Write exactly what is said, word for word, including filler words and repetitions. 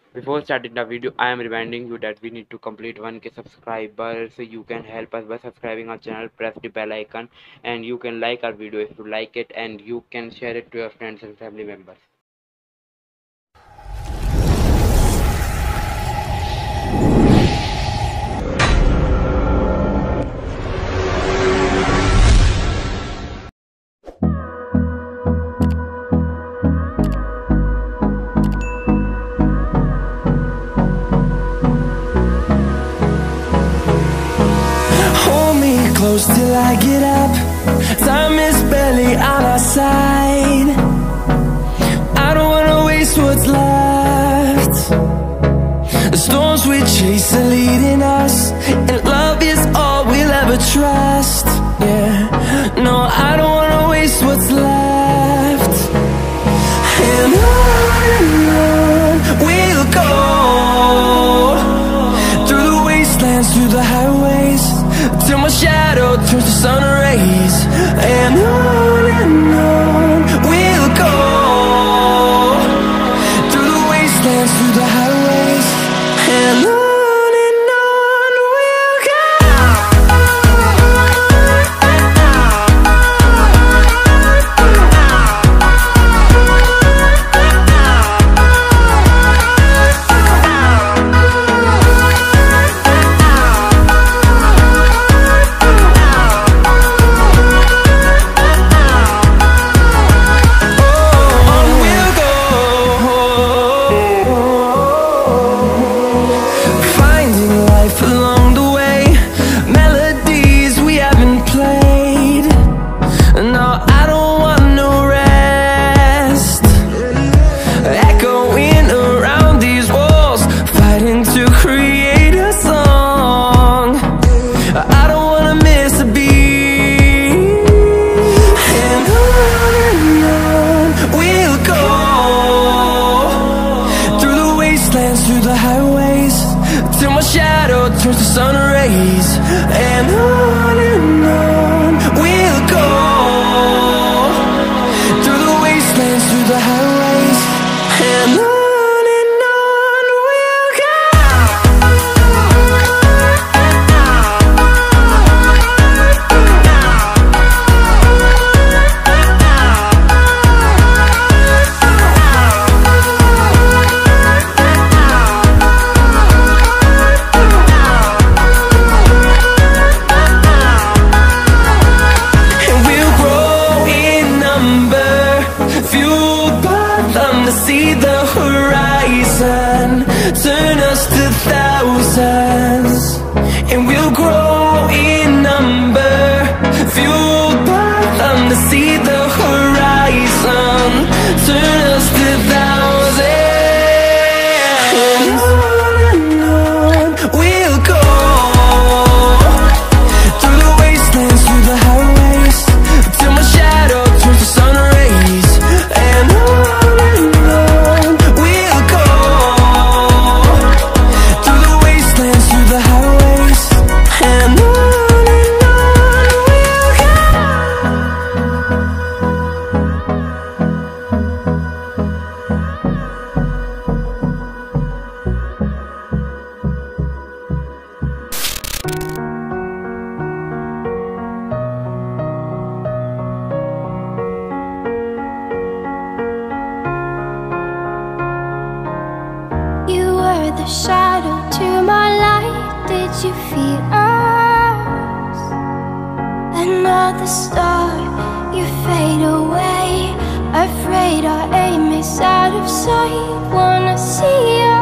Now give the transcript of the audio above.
Before starting the video, I am reminding you that we need to complete one K subscribers. So you can help us by subscribing our channel, press the bell icon, and you can like our video if you like it, and you can share it to your friends and family members. Till I get up, time is barely on our side. I don't wanna waste what's left. The storms we chase are leading us, and love is all we'll ever trust. Yeah, no, I don't wanna waste what's left. And on and on we'll go, through the wastelands, through the highways, till my shadow turns to sun rays. And on and on we'll go, through the wastelands, through the highways, and on. Afraid our aim is out of sight. Wanna see you